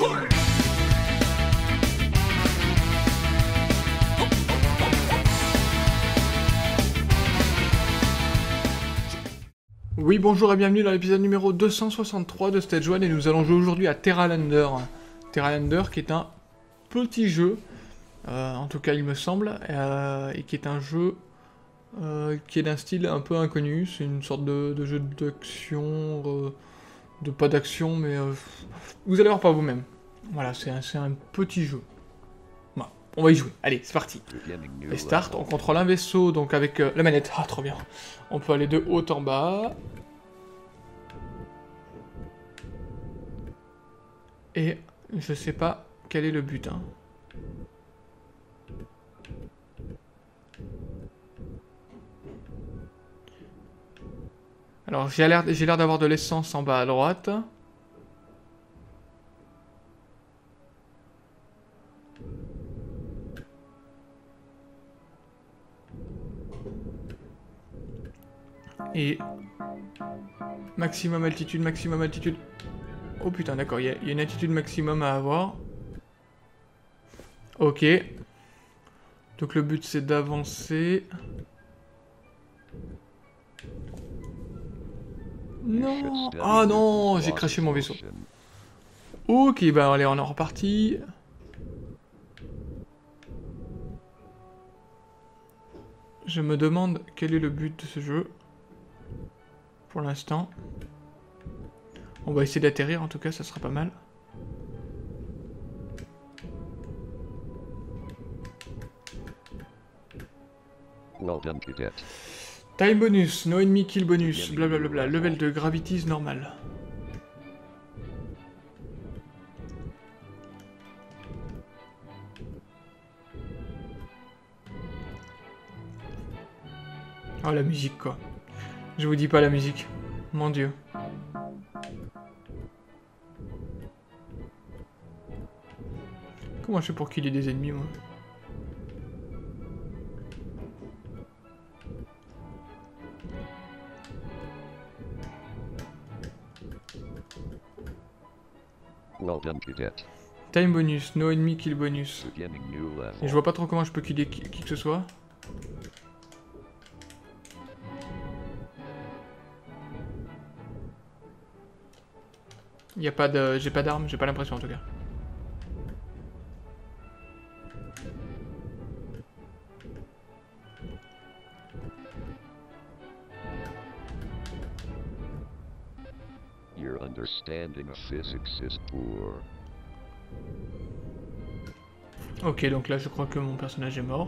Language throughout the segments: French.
Oui, bonjour et bienvenue dans l'épisode numéro 263 de Stage 1 et nous allons jouer aujourd'hui à Terralander. Terralander qui est un petit jeu, en tout cas il me semble, et qui est un jeu qui est d'un style un peu inconnu. C'est une sorte de jeu d'action, pas d'action, mais vous allez voir par vous-même. Voilà, c'est un petit jeu. Voilà, on va y jouer, allez, c'est parti. Et start, on contrôle un vaisseau, donc avec la manette, ah trop bien. On peut aller de haut en bas. Et je sais pas quel est le but, hein. Alors j'ai l'air d'avoir de l'essence en bas à droite. Et maximum altitude, maximum altitude. Oh putain, d'accord, il y a une altitude maximum à avoir. Ok. Donc le but c'est d'avancer. Non. Ah non, j'ai craché mon vaisseau. Ok, bah allez, on est reparti. Je me demande quel est le but de ce jeu. Pour l'instant. On va essayer d'atterrir, en tout cas, ça sera pas mal. Time bonus, no enemy kill bonus, blablabla, level de gravity normal. Oh la musique quoi. Je vous dis pas la musique. Mon dieu. Comment je fais pour killer des ennemis moi? Time bonus, no enemy kill bonus. Et je vois pas trop comment je peux killer qui que ce soit. Y a pas de... J'ai pas d'armes, j'ai pas l'impression en tout cas. Your understanding of physics is poor. Ok, donc là je crois que mon personnage est mort.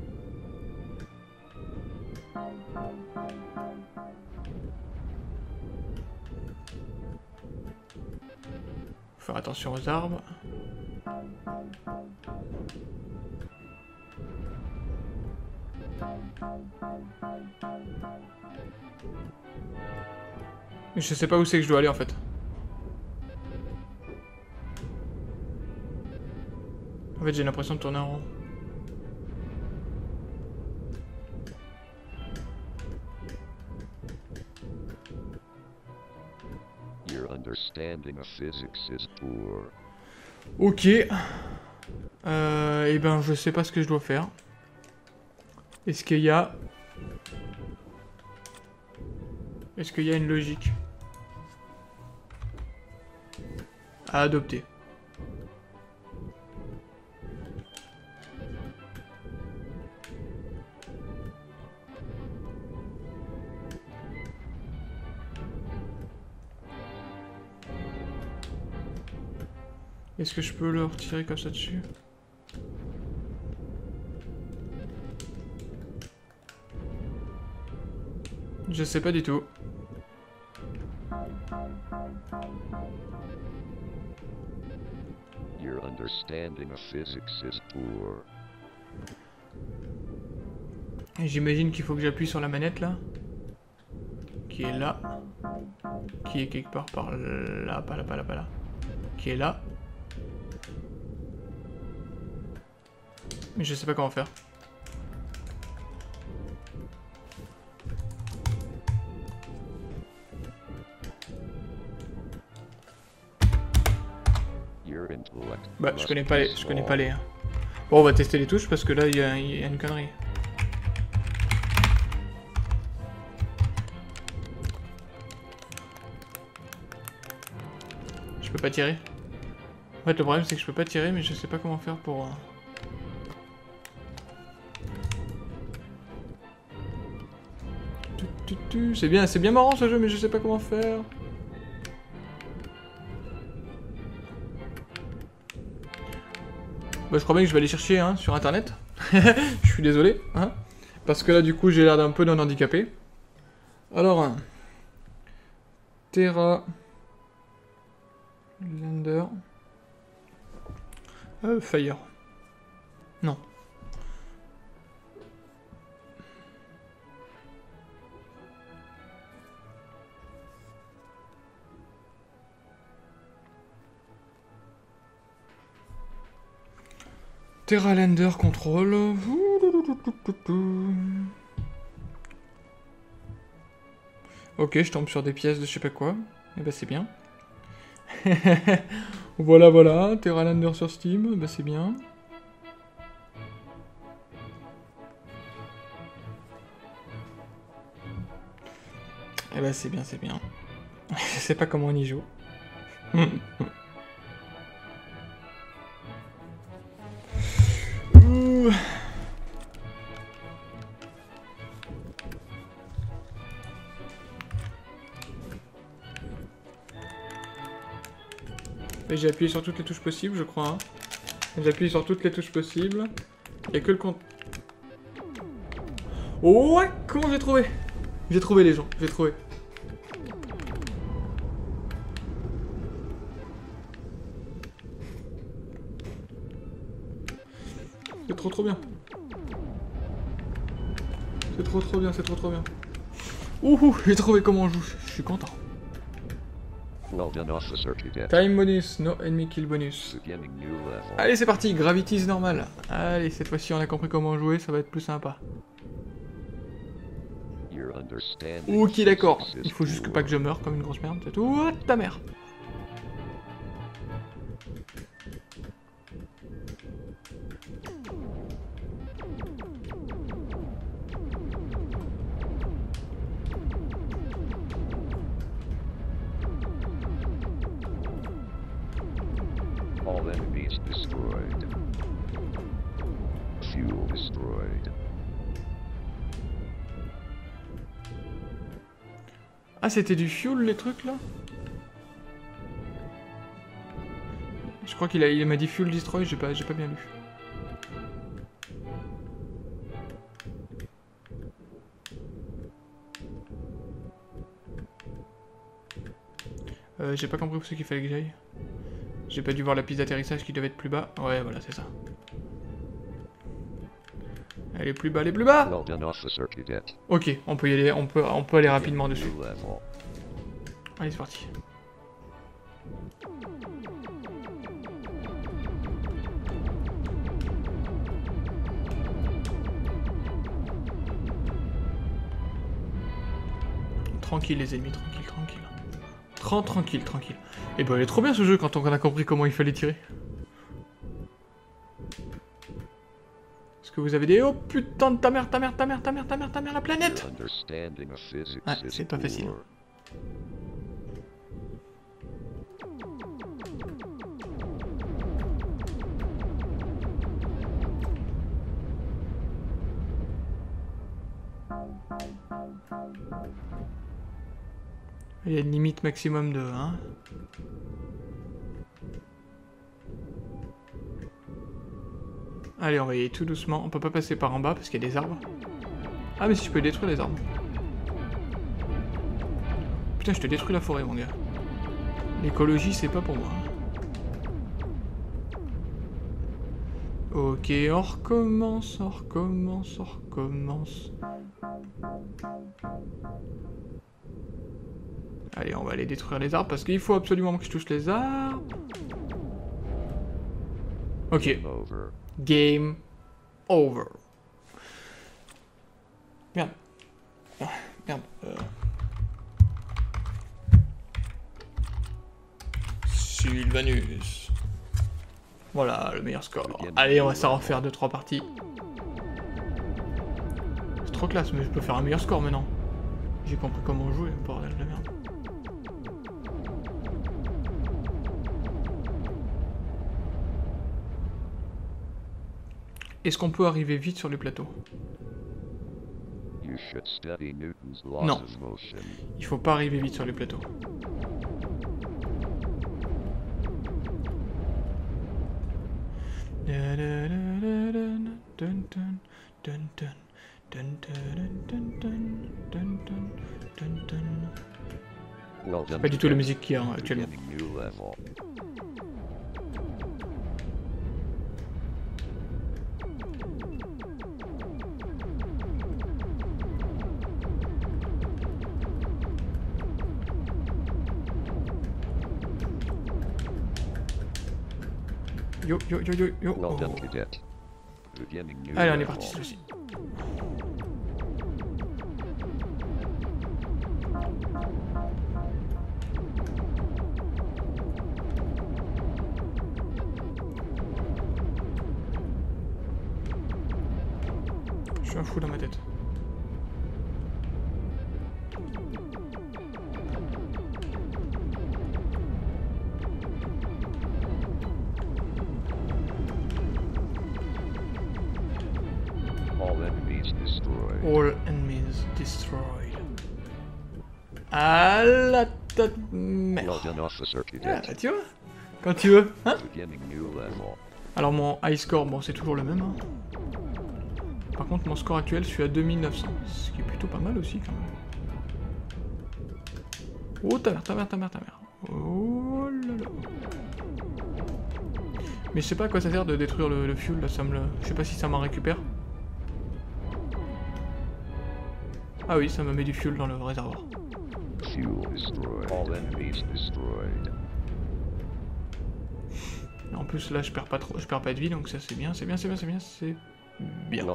Faut faire attention aux arbres. Je sais pas où c'est que je dois aller en fait. En fait j'ai l'impression de tourner en rond. Your understanding of physics is poor. Ok. Et ben je sais pas ce que je dois faire. Est-ce qu'il y a... Est-ce qu'il y a une logique à adopter? Est-ce que je peux le retirer comme ça dessus? Je sais pas du tout. Your understanding of physics is poor. J'imagine qu'il faut que j'appuie sur la manette là. Qui est là. Qui est quelque part par là, pas là, pas là, pas là. Qui est là. Mais je sais pas comment faire. intellect Bah, je must connais be pas les... small. Bon, on va tester les touches parce que là, il y a une connerie. Je peux pas tirer. En fait, le problème, c'est que je peux pas tirer, mais je sais pas comment faire pour... C'est bien marrant ce jeu, mais je sais pas comment faire. Bah, je crois bien que je vais aller chercher hein, sur internet. Je suis désolé. Hein, parce que là, du coup, j'ai l'air d'un peu d'un handicapé. Alors, Terra Lander. Fire. Non. Terra Lander Control. Ok, je tombe sur des pièces de je sais pas quoi. Et bah c'est bien. Voilà. Terra Lander sur Steam. Bah c'est bien. Et bah c'est bien. Je sais pas comment on y joue. Et j'ai appuyé sur toutes les touches possibles, je crois. Hein. J'ai appuyé sur toutes les touches possibles. Il n'y a que le compte. Oh ouais, comment j'ai trouvé? J'ai trouvé les gens, j'ai trouvé. C'est trop bien. C'est trop bien. Ouhou, j'ai trouvé comment on joue, je suis content. Well done, officer cadet. Time bonus, no enemy kill bonus. Beginning new level. Allez, c'est parti, gravity is normal. Allez, cette fois-ci on a compris comment jouer, ça va être plus sympa. Your understanding Ok, d'accord. physics Il is faut juste que poor. pas que je meure comme une grosse merde, c'est tout. Oh, ta mère. All enemies destroyed. Fuel destroyed. Ah, c'était du fuel les trucs là? Je crois il m'a dit fuel destroy, j'ai pas bien lu. J'ai pas compris où c'est qu'il fallait que j'aille. J'ai pas dû voir la piste d'atterrissage qui devait être plus bas. Ouais, voilà, c'est ça. Elle est plus bas, Well done, officer cadet. Ok, on peut y aller, on peut aller rapidement dessus. New level. Allez, c'est parti. Tranquille les ennemis, tranquille. Tranquille. Et bah il est trop bien ce jeu quand on a compris comment il fallait tirer. Est-ce que vous avez des... Oh putain de ta mère, la planète! Your understanding of physics Ouais, is c'est pas facile. poor. Il y a une limite maximum de... Hein. Allez, on va y aller tout doucement. On peut pas passer par en bas parce qu'il y a des arbres. Ah mais si je peux détruire les arbres. Putain, je te détruis la forêt, mon gars. L'écologie, c'est pas pour moi. Ok, on recommence. Allez, on va aller détruire les arbres parce qu'il faut absolument que je touche les arbres. Ok, Over. game over. Merde. Ah, merde. Sylvanus. Voilà, le meilleur score. Allez, on va s'en refaire 2-3 parties. C'est trop classe, mais je peux faire un meilleur score maintenant. J'ai compris comment jouer, bordel de merde. Est-ce qu'on peut arriver vite sur les plateaux? Non. Il faut pas arriver vite sur les plateaux. C'est pas du tout la musique qu'il y a actuellement. Yo, yo, yo, yo, yo. Oh. Allez, on est parti, celui-ci. Je suis un fou dans ma tête. All enemies destroyed. Ah la tête merde. Ah, tu vois? Quand tu veux, hein? Alors mon high score, bon c'est toujours le même. Hein. Par contre mon score actuel, je suis à 2900. Ce qui est plutôt pas mal aussi quand même. Oh ta mère, ta mère, ta mère, ta mère. Oh là là. Mais je sais pas à quoi ça sert de détruire le fuel là, ça me le... Je sais pas si ça m'en récupère. Ah oui, ça me met du fuel dans le réservoir. En plus là je perds pas trop, je perds pas de vie donc ça c'est bien, c'est bien, c'est bien, c'est bien, c'est bien.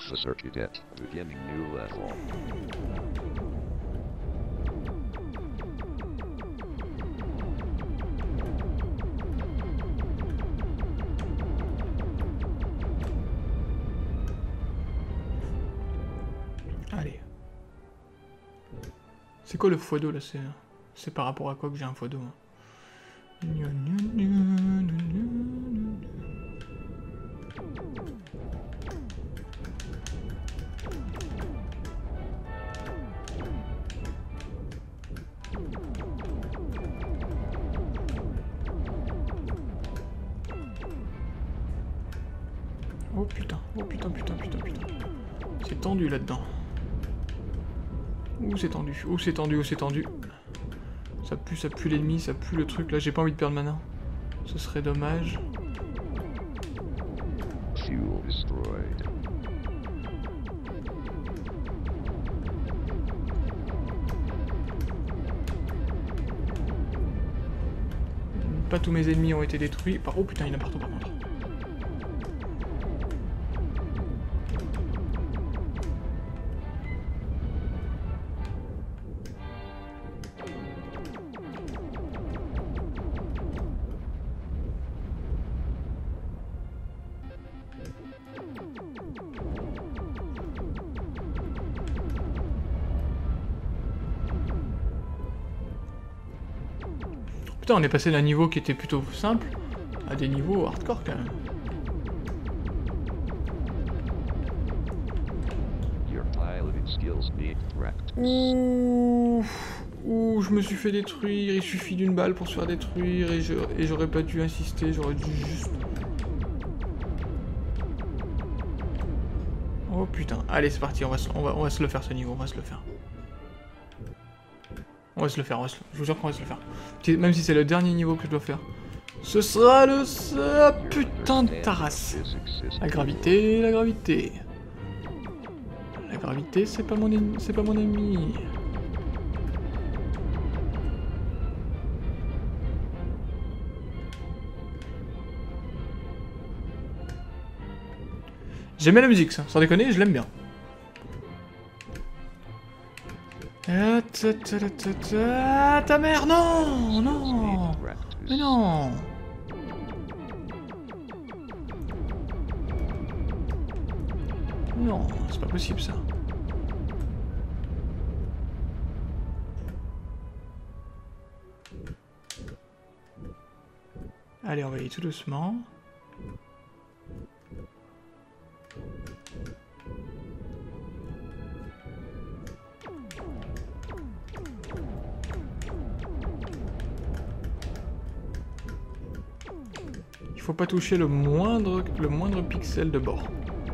Allez. C'est quoi le x2 là? C'est par rapport à quoi que j'ai un x2 hein? Oh putain, oh putain, putain, putain, putain. C'est tendu là-dedans. Ouh c'est tendu, ouh c'est tendu, ouh c'est tendu. Ça pue l'ennemi, ça pue le truc. Là j'ai pas envie de perdre mana. Ce serait dommage. Pas tous mes ennemis ont été détruits. Oh putain, il y en a partout par contre. Putain, on est passé d'un niveau qui était plutôt simple à des niveaux hardcore quand même. Ouh, je me suis fait détruire, il suffit d'une balle pour se faire détruire et j'aurais pas dû insister, j'aurais dû juste... Oh putain, allez c'est parti, on va se le faire ce niveau, on va se le faire. On va se le faire, je vous jure qu'on va se le faire. Même si c'est le dernier niveau que je dois faire. Ce sera le... Ah, putain de tarasse. La gravité, la gravité. La gravité, c'est pas mon ennemi. J'aimais la musique, ça. Sans déconner, je l'aime bien. Ah, ta mère, non, non. Mais non. Non, c'est pas possible ça. Allez, on va y aller tout doucement. Il faut pas toucher le moindre pixel de bord.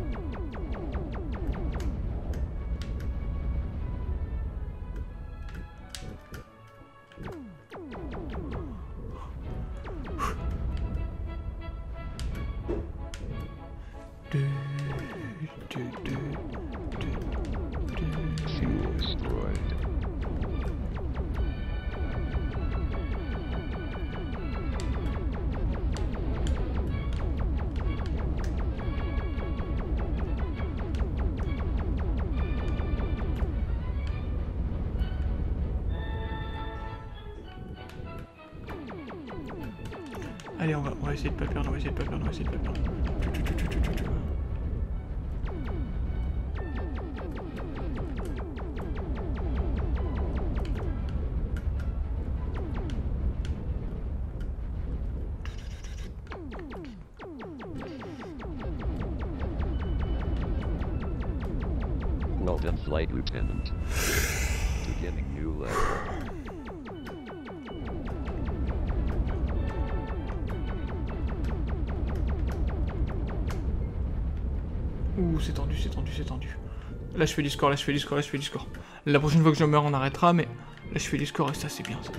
Fuel destroyed. Allez, on va essayer de pas perdre, on va essayer de pas perdre, on va essayer de pas perdre. Well done, Flight Lieutenant. Beginning new level. Ouh, c'est tendu, c'est tendu, c'est tendu. Là, je fais du score, là, je fais du score, là, je fais du score. La prochaine fois que je meurs, on arrêtera, mais là, je fais du score et ça, c'est bien, ça.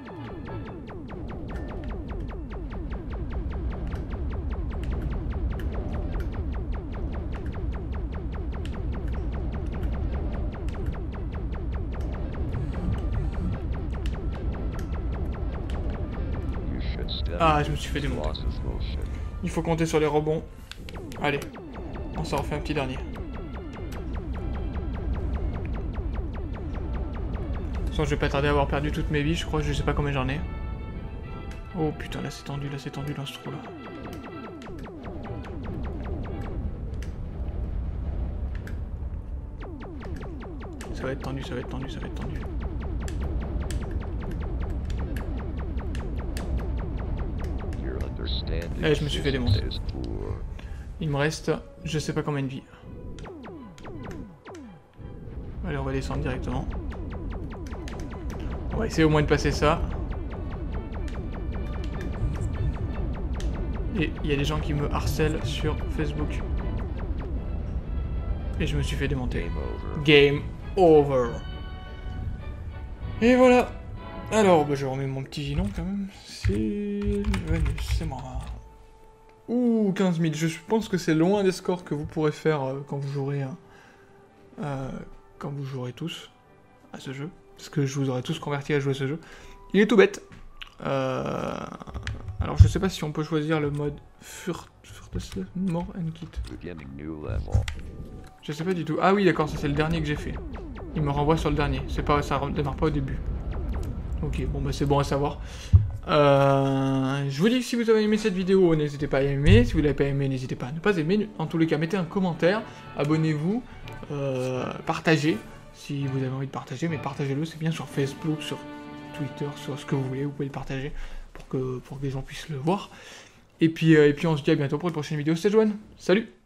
You should study Ah, je me suis fait démonter. loss of motion. Il faut compter sur les rebonds. Allez, on s'en refait un petit dernier. Sans je vais pas tarder à avoir perdu toutes mes vies, je crois, je sais pas combien j'en ai. Oh putain, là c'est tendu dans ce trou là. Ça va être tendu, ça va être tendu, ça va être tendu. Your understanding Eh, je me suis fait démonter. is poor. Il me reste, je sais pas combien de vie. Allez, on va descendre directement. On va essayer au moins de passer ça. Et il y a des gens qui me harcèlent sur Facebook. Et je me suis fait démonter. Game over. Game over. Et voilà. Alors, bah, je remets mon petit ginon quand même. C'est moi. Ouh, 15 000. Je pense que c'est loin des scores que vous pourrez faire quand vous jouerez tous à ce jeu. Parce que je vous aurai tous convertis à jouer à ce jeu. Il est tout bête. Alors, je sais pas si on peut choisir le mode More and Kit. Beginning new level. Je sais pas du tout. Ah oui, d'accord, ça c'est le dernier que j'ai fait. Il me renvoie sur le dernier. C'est pas, ça démarre pas au début. Ok, bon bah c'est bon à savoir. Je vous dis que si vous avez aimé cette vidéo, n'hésitez pas à aimer. Si vous l'avez pas aimé, n'hésitez pas à ne pas aimer. En tous les cas, mettez un commentaire, abonnez-vous, partagez si vous avez envie de partager, mais partagez-le, c'est bien sur Facebook, sur Twitter, sur ce que vous voulez, vous pouvez le partager pour que les gens puissent le voir. Et puis on se dit à bientôt pour une prochaine vidéo. C'était Joanne, salut!